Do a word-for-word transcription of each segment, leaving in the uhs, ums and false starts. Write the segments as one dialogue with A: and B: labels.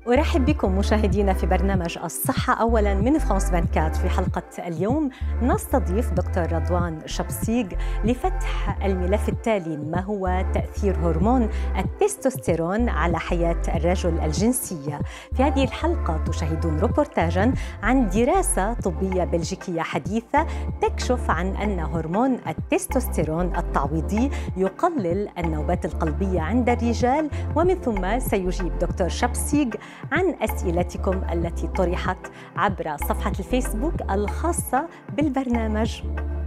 A: أرحب بكم مشاهدينا في برنامج الصحة أولاً من فرانس أربعة وعشرين. في حلقة اليوم نستضيف دكتور رضوان شبسيغ لفتح الملف التالي: ما هو تأثير هرمون التستوستيرون على حياة الرجل الجنسية؟ في هذه الحلقة تشاهدون روبورتاجاً عن دراسة طبية بلجيكية حديثة تكشف عن أن هرمون التستوستيرون التعويضي يقلل النوبات القلبية عند الرجال، ومن ثم سيجيب دكتور شبسيغ عن أسئلتكم التي طرحت عبر صفحة الفيسبوك الخاصة بالبرنامج.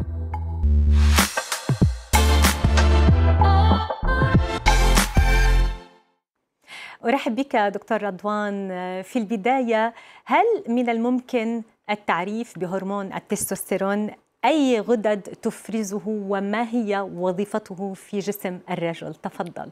A: أرحب بك دكتور رضوان. في البداية، هل من الممكن التعريف بهرمون التستوستيرون؟ أي غدد تفرزه وما هي وظيفته في جسم الرجل؟ تفضل.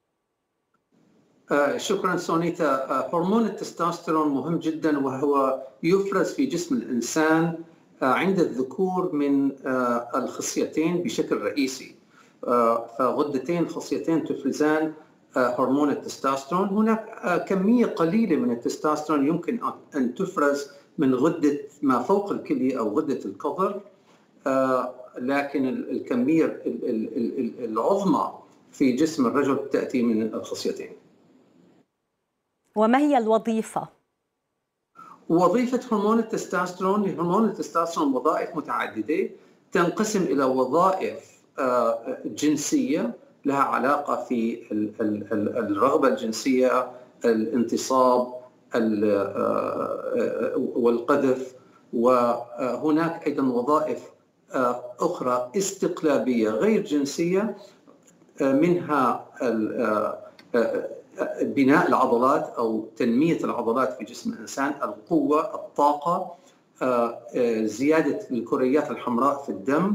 B: آه شكرا سونيتا. آه هرمون التستوستيرون مهم جدا، وهو يفرز في جسم الإنسان آه عند الذكور من آه الخصيتين بشكل رئيسي. آه فغدتين خصيتين تفرزان آه هرمون التستوستيرون. هناك آه كمية قليلة من التستوستيرون يمكن أن تفرز من غدة ما فوق الكلية أو غدة الكظر، آه لكن الكمية العظمى في جسم الرجل تأتي من الخصيتين.
A: وما هي الوظيفة؟
B: وظيفة هرمون التستوستيرون، هرمون التستوستيرون وظائف متعددة تنقسم إلى وظائف جنسية لها علاقة في الرغبة الجنسية، الانتصاب والقذف، وهناك أيضا وظائف أخرى استقلابية غير جنسية، منها بناء العضلات أو تنمية العضلات في جسم الإنسان، القوة، الطاقة، زيادة الكريات الحمراء في الدم،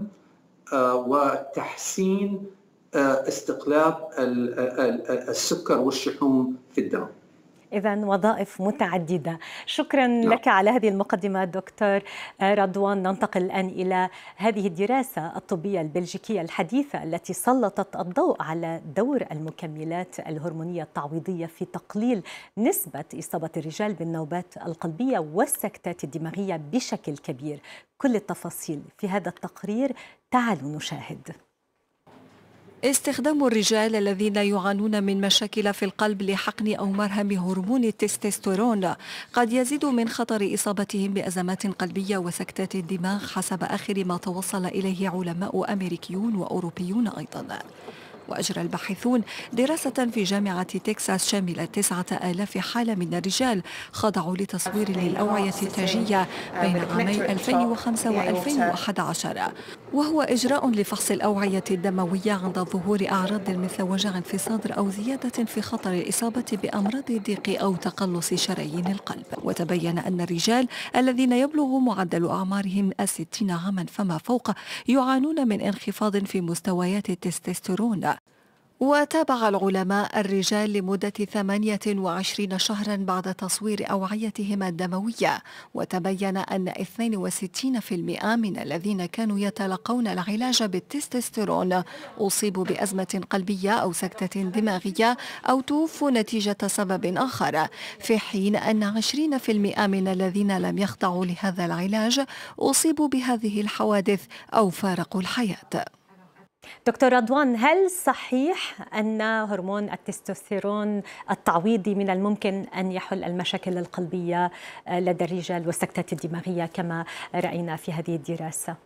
B: وتحسين استقلاب السكر والشحوم في الدم.
A: إذن وظائف متعددة. شكرا نعم. لك على هذه المقدمة دكتور رضوان. ننتقل الآن إلى هذه الدراسة الطبية البلجيكية الحديثة التي سلطت الضوء على دور المكملات الهرمونية التعويضية في تقليل نسبة إصابة الرجال بالنوبات القلبية والسكتات الدماغية بشكل كبير. كل التفاصيل في هذا التقرير، تعالوا نشاهد.
C: استخدام الرجال الذين يعانون من مشاكل في القلب لحقن أو مرهم هرمون التستوستيرون قد يزيد من خطر إصابتهم بأزمات قلبية وسكتات الدماغ، حسب آخر ما توصل إليه علماء أمريكيون وأوروبيون أيضا. وأجرى الباحثون دراسة في جامعة تكساس شاملت تسعة آلاف حالة من الرجال خضعوا لتصوير للأوعية التاجية بين عامي ألفين وخمسة وألفين وأحد عشر، وهو إجراء لفحص الأوعية الدموية عند ظهور أعراض مثل وجع في الصدر أو زيادة في خطر الإصابة بأمراض الضيق أو تقلص شرايين القلب. وتبين أن الرجال الذين يبلغ معدل أعمارهم الستين عاما فما فوق يعانون من انخفاض في مستويات التستوستيرون. وتابع العلماء الرجال لمدة ثمانية وعشرين شهرا بعد تصوير أوعيتهم الدموية، وتبين أن اثنين وستين بالمئة من الذين كانوا يتلقون العلاج بالتستوستيرون أصيبوا بأزمة قلبية أو سكتة دماغية أو توفوا نتيجة سبب آخر، في حين أن عشرين بالمئة من الذين لم يخضعوا لهذا العلاج أصيبوا بهذه الحوادث أو فارقوا الحياة.
A: دكتور رضوان، هل صحيح أن هرمون التستوستيرون التعويضي من الممكن أن يحل المشاكل القلبية لدى الرجال والسكتات الدماغية كما رأينا في هذه الدراسة؟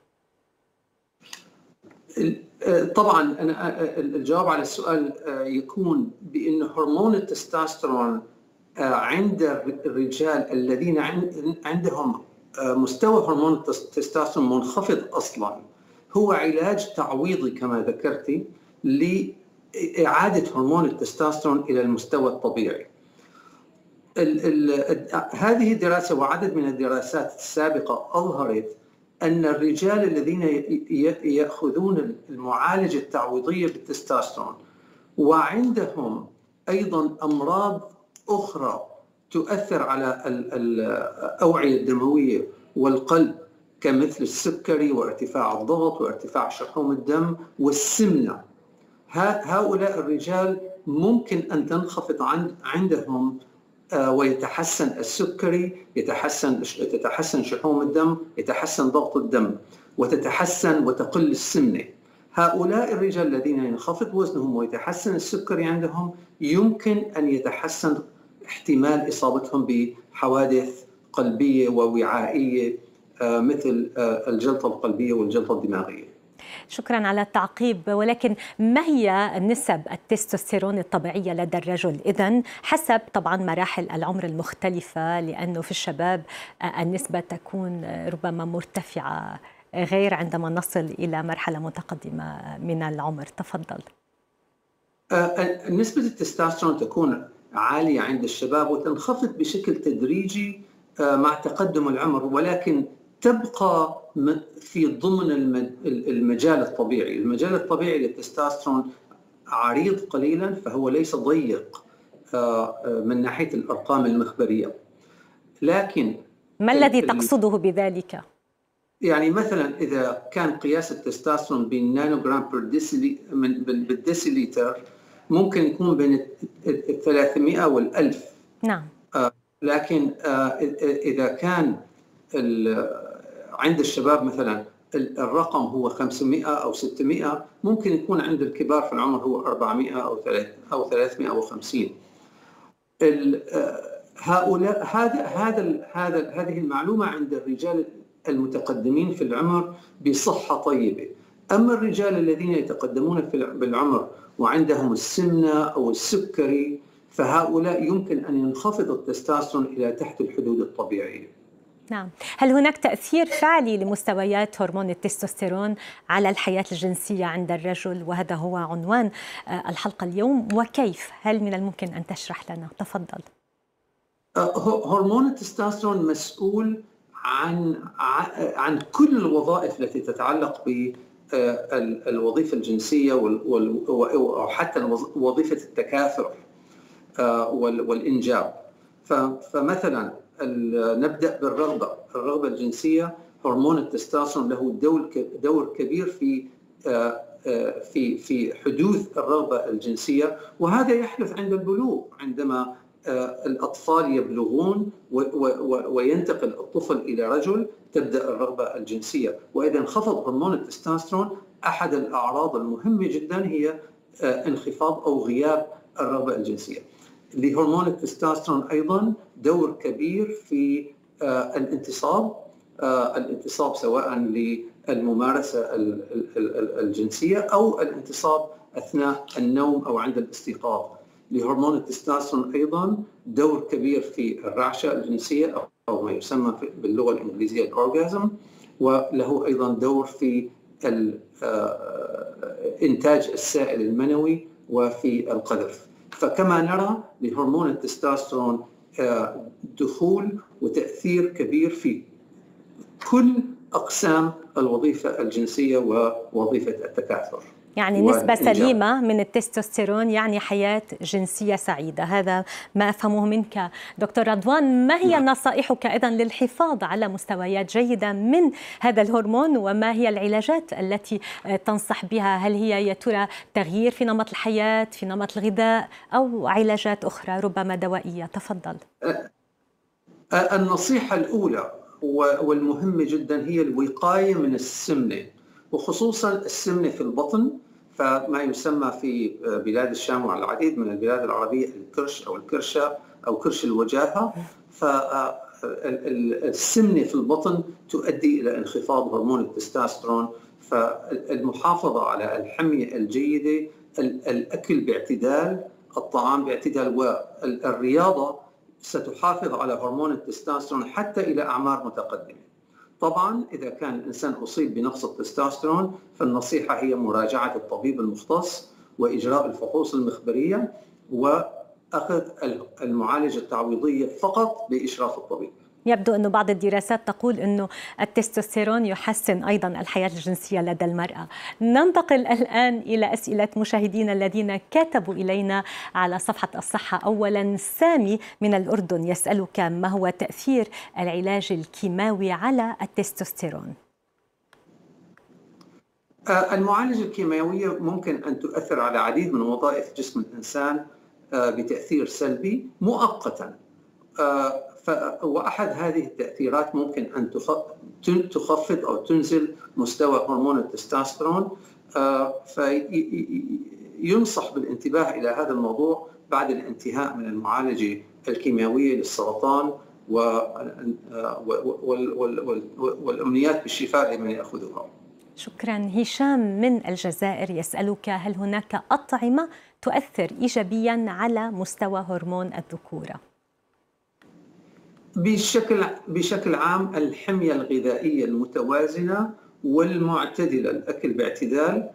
B: طبعا أنا الجواب على السؤال يكون بأن هرمون التستوستيرون عند الرجال الذين عندهم مستوى هرمون التستوستيرون منخفض أصلا هو علاج تعويضي كما ذكرتي لإعادة هرمون التستوستيرون إلى المستوى الطبيعي. ال ال هذه الدراسة وعدد من الدراسات السابقة أظهرت أن الرجال الذين يأخذون المعالجة التعويضية بالتستوستيرون وعندهم أيضا أمراض أخرى تؤثر على الأوعية الدموية والقلب كمثل السكري وارتفاع الضغط وارتفاع شحوم الدم والسمنة، هؤلاء الرجال ممكن أن تنخفض عندهم ويتحسن السكري، يتحسن تتحسن شحوم الدم، يتحسن ضغط الدم، وتتحسن وتقل السمنة. هؤلاء الرجال الذين ينخفض وزنهم ويتحسن السكري عندهم يمكن أن يتحسن احتمال إصابتهم بحوادث قلبية ووعائية مثل الجلطة القلبية والجلطة الدماغية.
A: شكرا على التعقيب، ولكن ما هي نسب التستوستيرون الطبيعية لدى الرجل؟ إذن حسب طبعا مراحل العمر المختلفة، لأنه في الشباب النسبة تكون ربما مرتفعة غير عندما نصل إلى مرحلة متقدمة من العمر. تفضل.
B: نسبة التستوستيرون تكون عالية عند الشباب وتنخفض بشكل تدريجي مع تقدم العمر، ولكن تبقى في ضمن المجال الطبيعي. المجال الطبيعي للتستوستيرون عريض قليلا، فهو ليس ضيق من ناحية الأرقام المخبرية. لكن
A: ما الذي تقصده بذلك؟
B: يعني مثلا إذا كان قياس التستوستيرون بالنانوغرام بالديسيليتر ممكن يكون بين الثلاثمائة والألف.
A: نعم.
B: لكن إذا كان عند الشباب مثلا الرقم هو خمسمائة أو ستمائة، ممكن يكون عند الكبار في العمر هو أربعمائة أو ثلاثمائة وخمسين. هؤلاء هذا هذا هذا هذه المعلومة عند الرجال المتقدمين في العمر بصحة طيبة. أما الرجال الذين يتقدمون بالعمر وعندهم السمنة أو السكري، فهؤلاء يمكن أن ينخفض التستوستيرون إلى تحت الحدود الطبيعية.
A: نعم. هل هناك تأثير فعلي لمستويات هرمون التستوستيرون على الحياة الجنسية عند الرجل؟ وهذا هو عنوان الحلقة اليوم. وكيف؟ هل من الممكن أن تشرح لنا؟ تفضل.
B: هرمون التستوستيرون مسؤول عن عن كل الوظائف التي تتعلق بالوظيفة الجنسية وحتى وظيفة التكاثر والإنجاب. فمثلا نبدأ بالرغبة الرغبة الجنسية. هرمون التستوستيرون له دور دور كبير في في في حدوث الرغبة الجنسية، وهذا يحدث عند البلوغ. عندما الأطفال يبلغون وينتقل الطفل إلى رجل تبدأ الرغبة الجنسية. وإذا انخفض هرمون التستوستيرون أحد الأعراض المهمة جدا هي انخفاض أو غياب الرغبة الجنسية. لهرمون التستوستيرون أيضا دور كبير في الانتصاب الانتصاب سواء للممارسة الجنسية أو الانتصاب أثناء النوم أو عند الاستيقاظ. لهرمون التستوستيرون أيضا دور كبير في الرعشة الجنسية أو ما يسمى باللغة الإنجليزية الأورغازم، وله أيضا دور في إنتاج السائل المنوي وفي القذف. فكما نرى لهرمون التستوستيرون دخول وتأثير كبير في كل أقسام الوظيفة الجنسية ووظيفة التكاثر.
A: يعني نسبة سليمة من التستوستيرون يعني حياة جنسية سعيدة. هذا ما أفهمه منك دكتور رضوان. ما هي نصائحك إذن للحفاظ على مستويات جيدة من هذا الهرمون، وما هي العلاجات التي تنصح بها؟ هل هي يا ترى تغيير في نمط الحياة، في نمط الغذاء، أو علاجات أخرى ربما دوائية؟ تفضل.
B: النصيحة الأولى والمهمة جدا هي الوقاية من السمنة، وخصوصا السمنة في البطن، فما يسمى في بلاد الشام وعلى العديد من البلاد العربية الكرش أو الكرشة أو كرش الوجاهة. فالسمنة في البطن تؤدي إلى انخفاض هرمون التستوستيرون. فالمحافظة على الحمية الجيدة، الأكل باعتدال، الطعام باعتدال، والرياضة ستحافظ على هرمون التستوستيرون حتى إلى أعمار متقدمة. طبعا إذا كان الإنسان أصيب بنقص التستوستيرون فالنصيحة هي مراجعة الطبيب المختص وإجراء الفحوص المخبرية وأخذ المعالجة التعويضية فقط بإشراف الطبيب.
A: يبدو أن بعض الدراسات تقول أنه التستوستيرون يحسن أيضا الحياة الجنسية لدى المرأة. ننتقل الآن إلى أسئلة مشاهدينا الذين كتبوا إلينا على صفحة الصحة. أولا سامي من الأردن يسألك: ما هو تأثير العلاج الكيماوي على التستوستيرون؟
B: المعالجة الكيماوية ممكن أن تؤثر على عديد من وظائف جسم الإنسان بتأثير سلبي مؤقتا، وأحد هذه التأثيرات ممكن أن تخفض أو تنزل مستوى هرمون التستوستيرون، فينصح بالانتباه إلى هذا الموضوع بعد الانتهاء من المعالجة الكيماوية للسرطان، والأمنيات بالشفاء لمن يأخذها.
A: شكرا. هشام من الجزائر يسألك: هل هناك أطعمة تؤثر إيجابيا على مستوى هرمون الذكورة؟
B: بشكل بشكل عام الحمية الغذائية المتوازنة والمعتدلة، الأكل باعتدال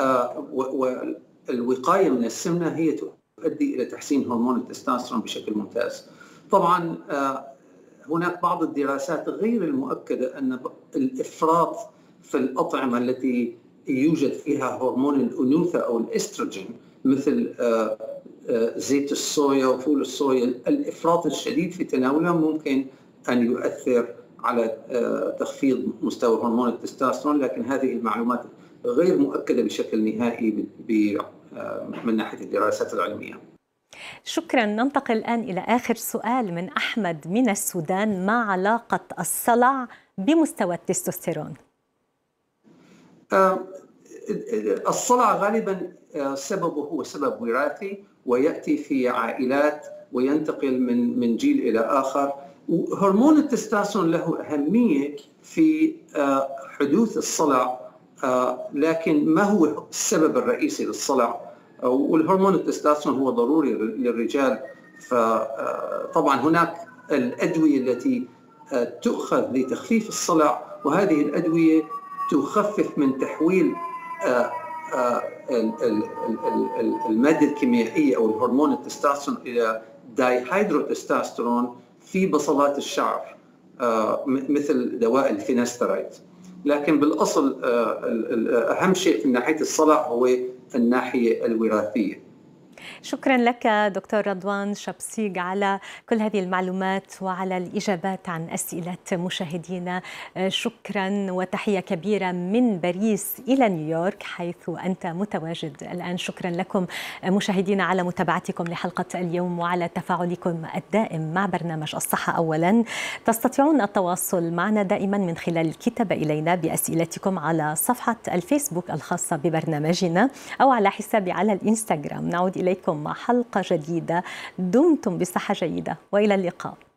B: والوقاية من السمنة هي تؤدي إلى تحسين هرمون التستوستيرون بشكل ممتاز. طبعا هناك بعض الدراسات غير المؤكدة أن الإفراط في الأطعمة التي يوجد فيها هرمون الأنوثة أو الإستروجين مثل زيت الصويا وفول الصويا، الإفراط الشديد في تناولها ممكن أن يؤثر على تخفيض مستوى هرمون التستوستيرون، لكن هذه المعلومات غير مؤكدة بشكل نهائي من ناحية الدراسات العلمية.
A: شكرا. ننتقل الآن إلى آخر سؤال من أحمد من السودان: ما علاقة الصلع بمستوى التستوستيرون؟
B: الصلع غالبا سببه هو سبب وراثي ويأتي في عائلات وينتقل من من جيل إلى آخر. هرمون التستوستيرون له أهمية في حدوث الصلع، لكن ما هو السبب الرئيسي للصلع؟ والهرمون التستوستيرون هو ضروري للرجال، فطبعا هناك الأدوية التي تؤخذ لتخفيف الصلع، وهذه الأدوية تخفف من تحويل المادة الكيميائية أو الهرمون التستوستيرون إلى دايهيدروتستوستيرون في بصلات الشعر مثل دواء الفينسترايد. لكن بالأصل أهم شيء في ناحية الصلع هو الناحية الوراثية.
A: شكرا لك دكتور رضوان شبسيق على كل هذه المعلومات وعلى الإجابات عن أسئلة مشاهدينا. شكرا وتحية كبيرة من باريس إلى نيويورك حيث أنت متواجد الآن. شكرا لكم مشاهدينا على متابعتكم لحلقة اليوم وعلى تفاعلكم الدائم مع برنامج الصحة أولا. تستطيعون التواصل معنا دائما من خلال الكتابة إلينا بأسئلتكم على صفحة الفيسبوك الخاصة ببرنامجنا أو على حسابي على الإنستغرام. نعود إليكم مع حلقة جديدة. دمتم بصحة جيدة وإلى اللقاء.